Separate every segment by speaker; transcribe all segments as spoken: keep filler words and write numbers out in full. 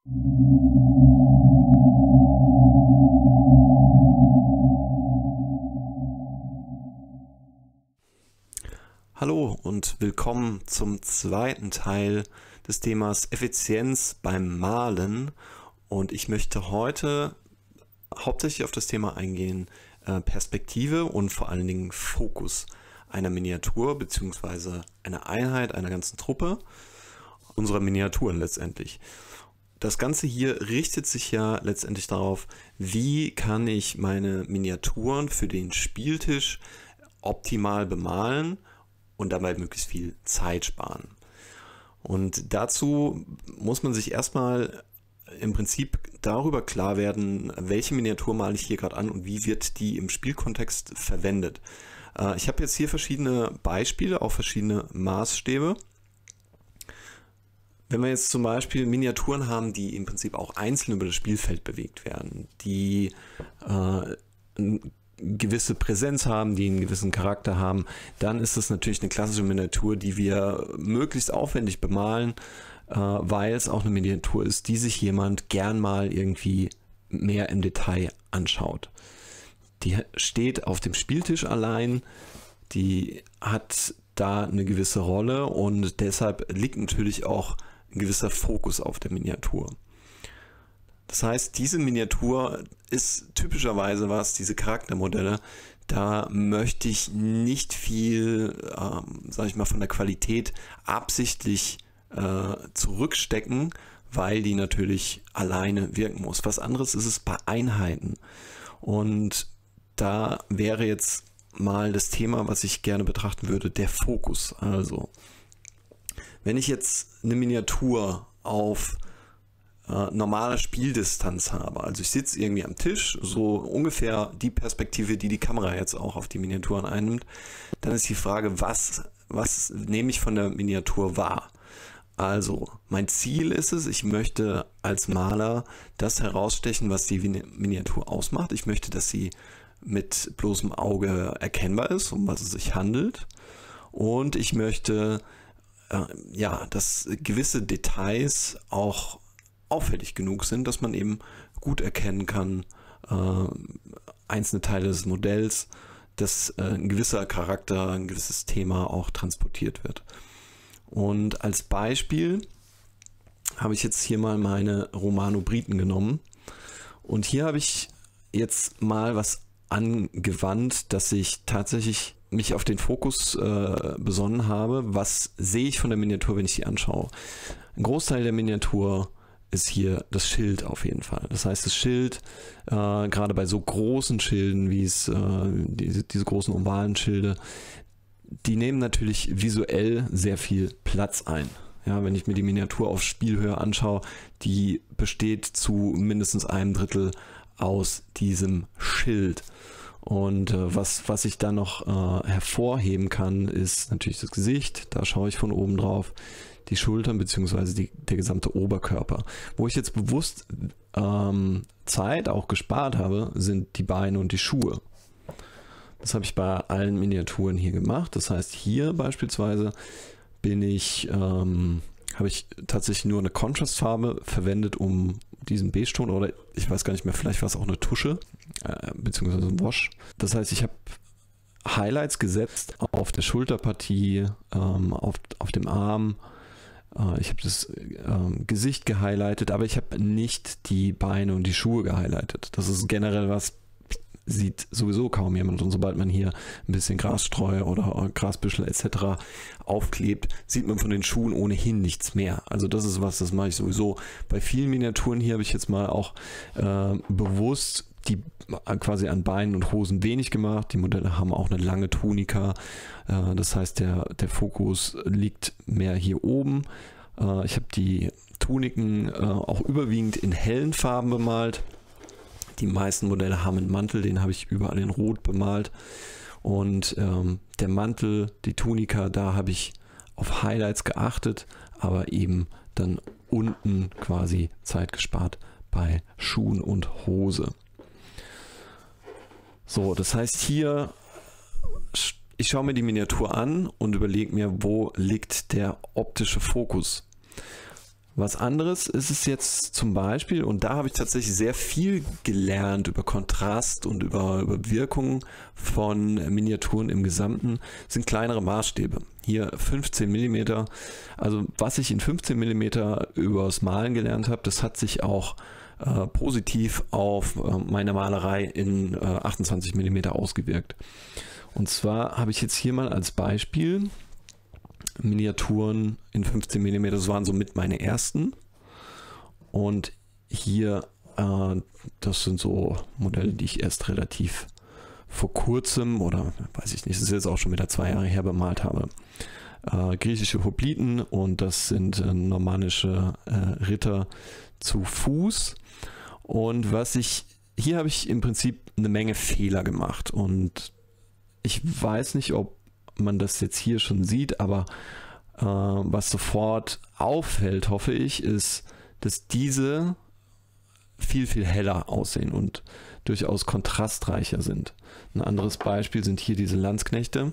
Speaker 1: Hallo und willkommen zum zweiten Teil des Themas Effizienz beim Malen, und ich möchte heute hauptsächlich auf das Thema eingehen, äh, Perspektive und vor allen Dingen Fokus einer Miniatur bzw. einer Einheit, einer ganzen Truppe, unserer Miniaturen letztendlich. Das Ganze hier richtet sich ja letztendlich darauf, wie kann ich meine Miniaturen für den Spieltisch optimal bemalen und dabei möglichst viel Zeit sparen. Und dazu muss man sich erstmal im Prinzip darüber klar werden, welche Miniatur male ich hier gerade an und wie wird die im Spielkontext verwendet. Äh, ich habe jetzt hier verschiedene Beispiele, auch verschiedene Maßstäbe. Wenn wir jetzt zum Beispiel Miniaturen haben, die im Prinzip auch einzeln über das Spielfeld bewegt werden, die äh, gewisse Präsenz haben, die einen gewissen Charakter haben, dann ist das natürlich eine klassische Miniatur, die wir möglichst aufwendig bemalen, äh, weil es auch eine Miniatur ist, die sich jemand gern mal irgendwie mehr im Detail anschaut. Die steht auf dem Spieltisch allein, die hat da eine gewisse Rolle und deshalb liegt natürlich auch ein gewisser Fokus auf der Miniatur. Das heißt, diese Miniatur ist typischerweise was, diese Charaktermodelle, da möchte ich nicht viel, ähm, sage ich mal, von der Qualität absichtlich äh, zurückstecken, weil die natürlich alleine wirken muss. Was anderes ist es bei Einheiten. Und da wäre jetzt mal das Thema, was ich gerne betrachten würde, der Fokus. Also, wenn ich jetzt eine Miniatur auf äh, normale Spieldistanz habe, also ich sitze irgendwie am Tisch, so ungefähr die Perspektive, die die Kamera jetzt auch auf die Miniaturen einnimmt, dann ist die Frage, was, was nehme ich von der Miniatur wahr? Also, mein Ziel ist es, ich möchte als Maler das herausstechen, was die Miniatur ausmacht. Ich möchte, dass sie mit bloßem Auge erkennbar ist, um was es sich handelt. Und ich möchte, äh, ja, dass gewisse Details auch auffällig genug sind, dass man eben gut erkennen kann, äh, einzelne Teile des Modells, dass äh, ein gewisser Charakter, ein gewisses Thema auch transportiert wird. Und als Beispiel habe ich jetzt hier mal meine Romano Briten genommen. Und hier habe ich jetzt mal was angewandt, dass ich tatsächlich mich auf den Fokus äh, besonnen habe. Was sehe ich von der Miniatur, wenn ich sie anschaue? Ein Großteil der Miniatur ist hier das Schild auf jeden Fall. Das heißt, das Schild, äh, gerade bei so großen Schilden, wie es äh, diese, diese großen ovalen Schilde, die nehmen natürlich visuell sehr viel Platz ein. Ja, wenn ich mir die Miniatur auf Spielhöhe anschaue, die besteht zu mindestens einem Drittel aus diesem Schild. Und äh, was, was ich da noch äh, hervorheben kann, ist natürlich das Gesicht. Da schaue ich von oben drauf. Die Schultern bzw. der gesamte Oberkörper. Wo ich jetzt bewusst ähm, Zeit auch gespart habe, sind die Beine und die Schuhe. Das habe ich bei allen Miniaturen hier gemacht. Das heißt, hier beispielsweise bin ich, ähm, habe ich tatsächlich nur eine Kontrastfarbe verwendet, um diesen Beige-Ton, oder ich weiß gar nicht mehr, vielleicht war es auch eine Tusche, äh, beziehungsweise ein Wash. Das heißt, ich habe Highlights gesetzt auf der Schulterpartie, ähm, auf, auf dem Arm. Äh, ich habe das ähm, Gesicht gehighlightet, aber ich habe nicht die Beine und die Schuhe gehighlightet. Das ist generell was, sieht sowieso kaum jemand, und sobald man hier ein bisschen Grasstreu oder Grasbüschel et cetera aufklebt, sieht man von den Schuhen ohnehin nichts mehr. Also das ist was, das mache ich sowieso. Bei vielen Miniaturen hier habe ich jetzt mal auch äh, bewusst die quasi an Beinen und Hosen wenig gemacht. Die Modelle haben auch eine lange Tunika. Äh, das heißt, der, der Fokus liegt mehr hier oben. Äh, ich habe die Tuniken äh, auch überwiegend in hellen Farben bemalt. Die meisten Modelle haben einen Mantel, den habe ich überall in Rot bemalt. Und ähm, der Mantel, die Tunika, da habe ich auf Highlights geachtet, aber eben dann unten quasi Zeit gespart bei Schuhen und Hose. So, das heißt hier, ich schaue mir die Miniatur an und überlege mir, wo liegt der optische Fokus. Was anderes ist es jetzt zum Beispiel, und da habe ich tatsächlich sehr viel gelernt über Kontrast und über, über Wirkung von Miniaturen im Gesamten, sind kleinere Maßstäbe. Hier fünfzehn Millimeter. Also was ich in fünfzehn Millimeter übers Malen gelernt habe, das hat sich auch äh, positiv auf äh, meine Malerei in äh, achtundzwanzig Millimeter ausgewirkt. Und zwar habe ich jetzt hier mal als Beispiel Miniaturen in fünfzehn Millimeter, das waren somit meine ersten. Und hier, äh, das sind so Modelle, die ich erst relativ vor kurzem, oder weiß ich nicht, das ist jetzt auch schon wieder zwei Jahre her, bemalt habe. Äh, griechische Hopliten, und das sind äh, normannische äh, Ritter zu Fuß. Und was ich, hier habe ich im Prinzip eine Menge Fehler gemacht, und ich weiß nicht, ob man das jetzt hier schon sieht, aber äh, was sofort auffällt, hoffe ich, ist, dass diese viel, viel heller aussehen und durchaus kontrastreicher sind. Ein anderes Beispiel sind hier diese Landsknechte.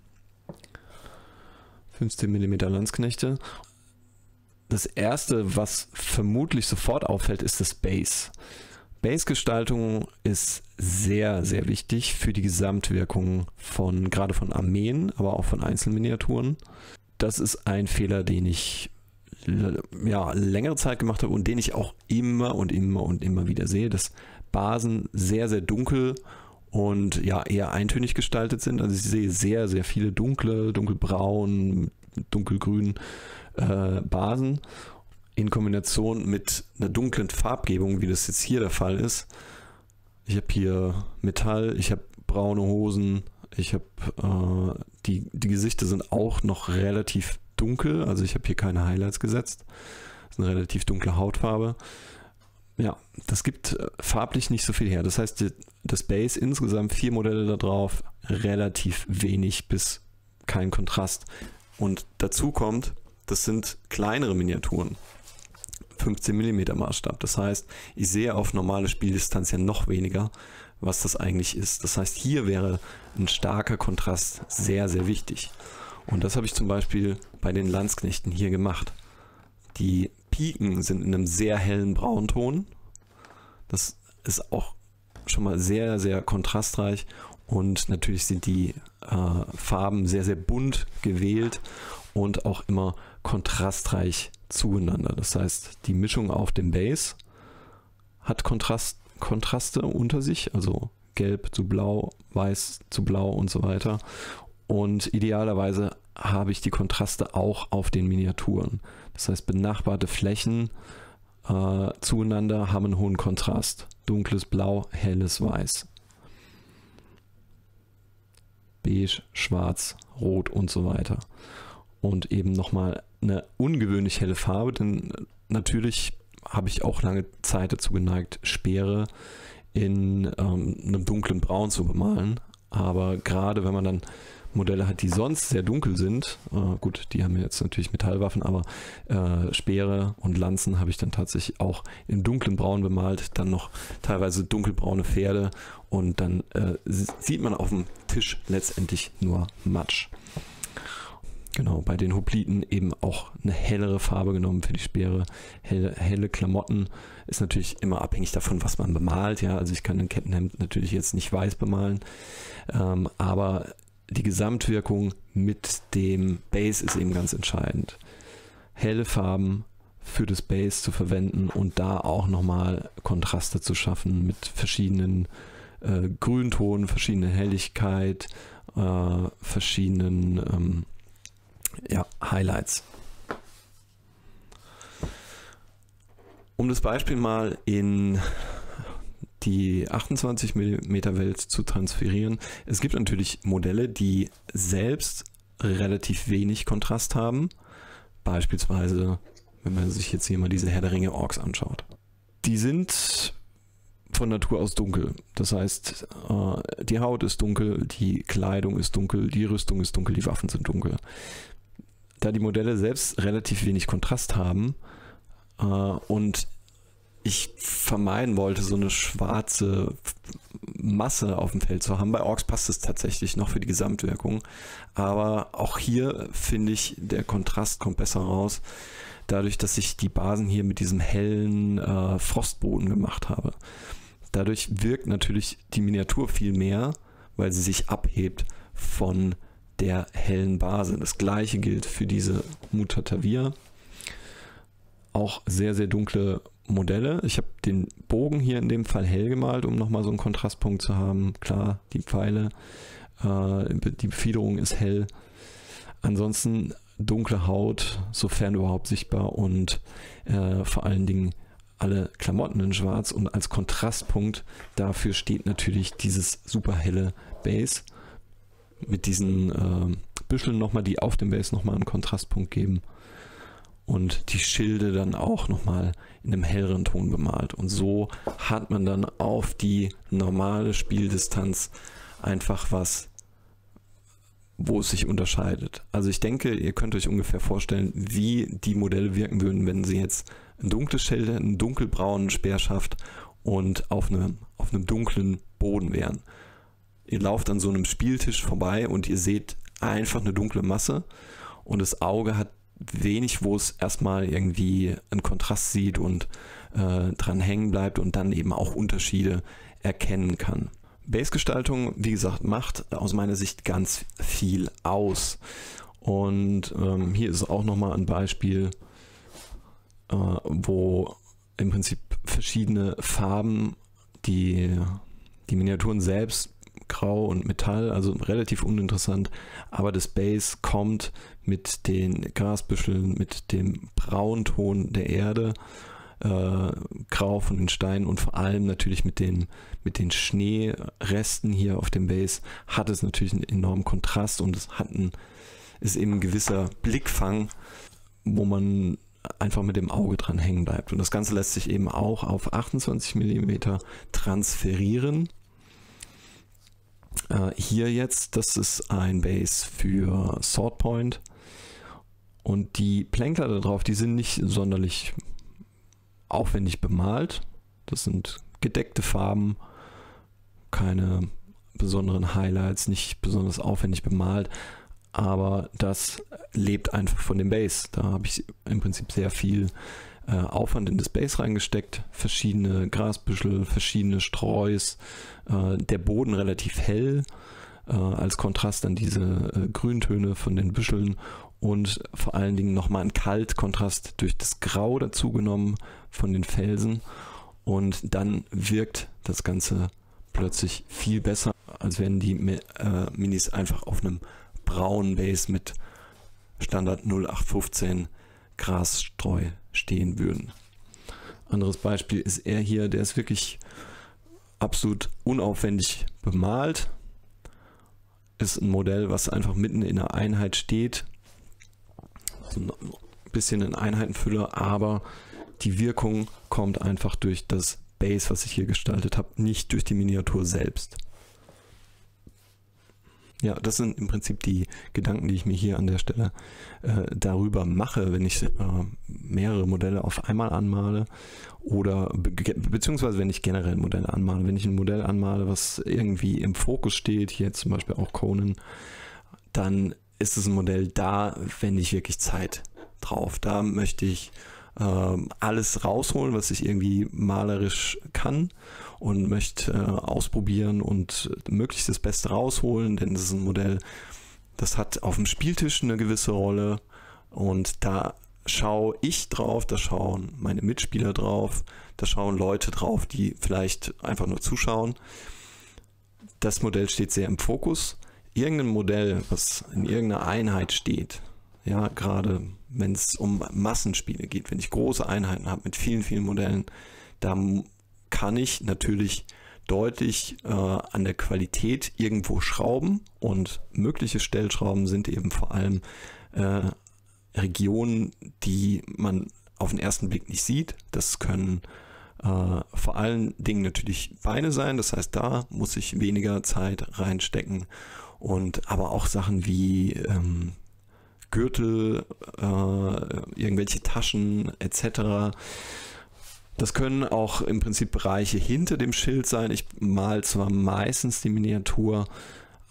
Speaker 1: fünfzehn Millimeter Landsknechte. Das erste, was vermutlich sofort auffällt, ist das Base. Base-Gestaltung ist sehr, sehr wichtig für die Gesamtwirkung von, gerade von Armeen, aber auch von Einzelminiaturen. Das ist ein Fehler, den ich ja, längere Zeit gemacht habe und den ich auch immer und immer und immer wieder sehe, dass Basen sehr, sehr dunkel und ja eher eintönig gestaltet sind. Also ich sehe sehr, sehr viele dunkle, dunkelbraun, dunkelgrün äh, Basen in Kombination mit einer dunklen Farbgebung, wie das jetzt hier der Fall ist. Ich habe hier Metall, ich habe braune Hosen, ich habe äh, die, die Gesichter sind auch noch relativ dunkel, also ich habe hier keine Highlights gesetzt. Das ist eine relativ dunkle Hautfarbe. Ja, das gibt farblich nicht so viel her. Das heißt, das Base insgesamt vier Modelle da drauf, relativ wenig bis kein Kontrast. Und dazu kommt, das sind kleinere Miniaturen. fünfzehn Millimeter Maßstab. Das heißt, ich sehe auf normale Spieldistanz ja noch weniger, was das eigentlich ist. Das heißt, hier wäre ein starker Kontrast sehr, sehr wichtig. Und das habe ich zum Beispiel bei den Landsknechten hier gemacht. Die Piken sind in einem sehr hellen Braunton. Das ist auch schon mal sehr, sehr kontrastreich. Und natürlich sind die äh, Farben sehr, sehr bunt gewählt und auch immer kontrastreich zueinander. Das heißt, die Mischung auf dem Base hat Kontrast, Kontraste unter sich, also gelb zu blau, weiß zu blau und so weiter. Und idealerweise habe ich die Kontraste auch auf den Miniaturen. Das heißt, benachbarte Flächen äh, zueinander haben einen hohen Kontrast. Dunkles Blau, helles Weiß. Beige, Schwarz, Rot und so weiter. Und eben nochmal eine ungewöhnlich helle Farbe, denn natürlich habe ich auch lange Zeit dazu geneigt, Speere in ähm, einem dunklen Braun zu bemalen. Aber gerade wenn man dann Modelle hat, die sonst sehr dunkel sind, äh, gut, die haben jetzt natürlich Metallwaffen, aber äh, Speere und Lanzen habe ich dann tatsächlich auch in dunklen Braun bemalt, dann noch teilweise dunkelbraune Pferde, und dann äh, sieht man auf dem Tisch letztendlich nur Matsch. Genau, bei den Hopliten eben auch eine hellere Farbe genommen für die Speere. Helle, helle Klamotten ist natürlich immer abhängig davon, was man bemalt. Ja, also ich kann ein Kettenhemd natürlich jetzt nicht weiß bemalen, ähm, aber die Gesamtwirkung mit dem Base ist eben ganz entscheidend. Helle Farben für das Base zu verwenden und da auch nochmal Kontraste zu schaffen mit verschiedenen äh, Grüntonen, verschiedene Helligkeit, äh, verschiedenen ähm, ja, Highlights. Um das Beispiel mal in die achtundzwanzig Millimeter Welt zu transferieren. Es gibt natürlich Modelle, die selbst relativ wenig Kontrast haben. Beispielsweise, wenn man sich jetzt hier mal diese Herr der Ringe Orks anschaut. Die sind von Natur aus dunkel. Das heißt, die Haut ist dunkel, die Kleidung ist dunkel, die Rüstung ist dunkel, die Waffen sind dunkel. Da die Modelle selbst relativ wenig Kontrast haben und ich vermeiden wollte, so eine schwarze Masse auf dem Feld zu haben. Bei Orks passt es tatsächlich noch für die Gesamtwirkung. Aber auch hier finde ich, der Kontrast kommt besser raus. dadurch, dass ich die Basen hier mit diesem hellen äh, Frostboden gemacht habe. Dadurch wirkt natürlich die Miniatur viel mehr, weil sie sich abhebt von der hellen Base. Das gleiche gilt für diese Mutatavir. Auch sehr, sehr dunkle Modelle. Ich habe den Bogen hier in dem Fall hell gemalt, um nochmal so einen Kontrastpunkt zu haben. Klar, die Pfeile, äh, die Befiederung ist hell. Ansonsten dunkle Haut, sofern überhaupt sichtbar, und äh, vor allen Dingen alle Klamotten in schwarz, und als Kontrastpunkt dafür steht natürlich dieses super helle Base mit diesen äh, Büscheln nochmal, die auf dem Base nochmal einen Kontrastpunkt geben, und die Schilde dann auch nochmal in einem helleren Ton bemalt. Und so hat man dann auf die normale Spieldistanz einfach was, wo es sich unterscheidet. Also ich denke, ihr könnt euch ungefähr vorstellen, wie die Modelle wirken würden, wenn sie jetzt ein dunkles Schild, einen dunkelbraunen Speerschaft und auf einem, auf einem dunklen Boden wären. Ihr lauft an so einem Spieltisch vorbei und ihr seht einfach eine dunkle Masse, und das Auge hat wenig, wo es erstmal irgendwie einen Kontrast sieht und äh, dran hängen bleibt und dann eben auch Unterschiede erkennen kann. Base-Gestaltung, wie gesagt, macht aus meiner Sicht ganz viel aus. Und ähm, hier ist auch nochmal ein Beispiel, äh, wo im Prinzip verschiedene Farben, die, die Miniaturen selbst, Grau und Metall, also relativ uninteressant, aber das Base kommt mit den Grasbüscheln, mit dem Braunton der Erde, äh, Grau von den Steinen und vor allem natürlich mit den, mit den Schneeresten hier auf dem Base hat es natürlich einen enormen Kontrast, und es hat ein, ist eben ein gewisser Blickfang, wo man einfach mit dem Auge dran hängen bleibt. Und das Ganze lässt sich eben auch auf achtundzwanzig Millimeter transferieren. Äh, hier jetzt, das ist ein Base für Swordpoint, und die Plänkler da drauf, die sind nicht sonderlich aufwendig bemalt. Das sind gedeckte Farben, keine besonderen Highlights, nicht besonders aufwendig bemalt, aber das lebt einfach von dem Base. Da habe ich im Prinzip sehr viel äh, Aufwand in das Base reingesteckt, verschiedene Grasbüschel, verschiedene Streus, äh, der Boden relativ hell, äh, als Kontrast dann diese äh, Grüntöne von den Büscheln, und vor allen Dingen nochmal ein Kaltkontrast durch das Grau dazu genommen von den Felsen, und dann wirkt das Ganze plötzlich viel besser, als wenn die äh, Minis einfach auf einem braunen Base mit Standard null acht fünfzehn Grasstreu stehen würden. Anderes Beispiel ist er hier, der ist wirklich absolut unaufwendig bemalt. Ist ein Modell, was einfach mitten in einer Einheit steht. So ein bisschen in Einheitenfüller, aber die Wirkung kommt einfach durch das Base, was ich hier gestaltet habe, nicht durch die Miniatur selbst. Ja, das sind im Prinzip die Gedanken, die ich mir hier an der Stelle äh, darüber mache, wenn ich äh, mehrere Modelle auf einmal anmale, oder be beziehungsweise wenn ich generell Modelle anmale. Wenn ich ein Modell anmale, was irgendwie im Fokus steht, hier zum Beispiel auch Conan, dann ist es ein Modell, da wende ich wirklich Zeit drauf. Da möchte ich äh, alles rausholen, was ich irgendwie malerisch kann, und möchte äh, ausprobieren und möglichst das Beste rausholen, denn das ist ein Modell, das hat auf dem Spieltisch eine gewisse Rolle, und da schaue ich drauf, da schauen meine Mitspieler drauf, da schauen Leute drauf, die vielleicht einfach nur zuschauen. Das Modell steht sehr im Fokus. Irgendein Modell, was in irgendeiner Einheit steht, ja, gerade wenn es um Massenspiele geht, wenn ich große Einheiten habe mit vielen, vielen Modellen, da kann ich natürlich deutlich äh, an der Qualität irgendwo schrauben, und mögliche Stellschrauben sind eben vor allem äh, Regionen, die man auf den ersten Blick nicht sieht. Das können äh, vor allen Dingen natürlich Beine sein, das heißt, da muss ich weniger Zeit reinstecken, und aber auch Sachen wie ähm, Gürtel, äh, irgendwelche Taschen et cetera. Das können auch im Prinzip Bereiche hinter dem Schild sein. Ich male zwar meistens die Miniatur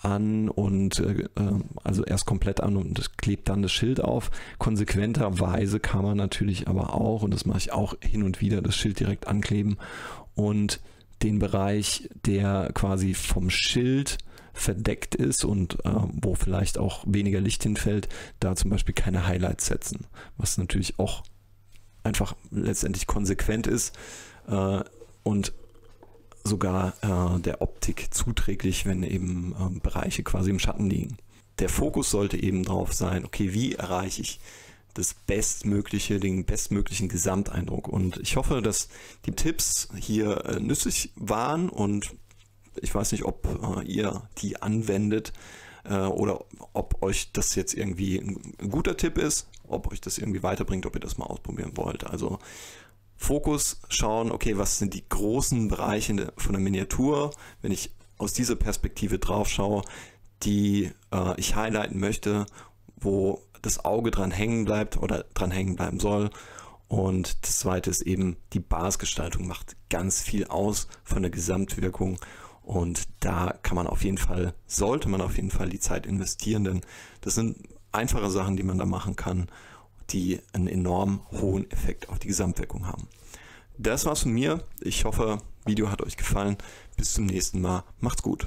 Speaker 1: an und äh, also erst komplett an und das klebt dann das Schild auf. Konsequenterweise kann man natürlich aber auch, und das mache ich auch hin und wieder, das Schild direkt ankleben und den Bereich, der quasi vom Schild verdeckt ist und äh, wo vielleicht auch weniger Licht hinfällt, da zum Beispiel keine Highlights setzen, was natürlich auch einfach letztendlich konsequent ist äh, und sogar äh, der Optik zuträglich, wenn eben äh, Bereiche quasi im Schatten liegen. Der Fokus sollte eben drauf sein, okay, wie erreiche ich das Bestmögliche, den bestmöglichen Gesamteindruck. Und ich hoffe, dass die Tipps hier äh, nützlich waren und ich weiß nicht, ob äh, ihr die anwendet äh, oder ob euch das jetzt irgendwie ein, ein guter Tipp ist, ob euch das irgendwie weiterbringt, ob ihr das mal ausprobieren wollt. Also Fokus schauen, okay, was sind die großen Bereiche von der Miniatur, wenn ich aus dieser Perspektive drauf schaue, die äh, ich highlighten möchte, wo das Auge dran hängen bleibt oder dran hängen bleiben soll. Und das zweite ist eben, die Basisgestaltung macht ganz viel aus von der Gesamtwirkung. Und da kann man auf jeden Fall, sollte man auf jeden Fall die Zeit investieren, denn das sind einfache Sachen, die man da machen kann, die einen enorm hohen Effekt auf die Gesamtwirkung haben. Das war's von mir. Ich hoffe, das Video hat euch gefallen. Bis zum nächsten Mal. Macht's gut.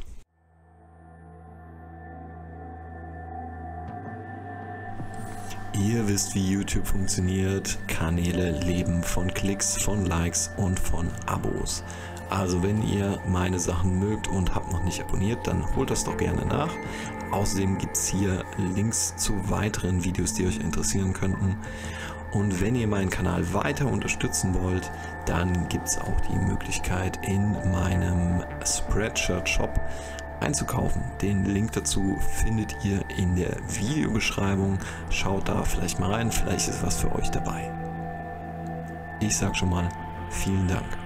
Speaker 1: Ihr wisst, wie YouTube funktioniert. Kanäle leben von Klicks, von Likes und von Abos. Also wenn ihr meine Sachen mögt und habt noch nicht abonniert, dann holt das doch gerne nach. Außerdem gibt es hier Links zu weiteren Videos, die euch interessieren könnten. Und wenn ihr meinen Kanal weiter unterstützen wollt, dann gibt es auch die Möglichkeit, in meinem Spreadshirt-Shop einzukaufen. Den Link dazu findet ihr in der Videobeschreibung. Schaut da vielleicht mal rein, vielleicht ist was für euch dabei. Ich sag schon mal, vielen Dank.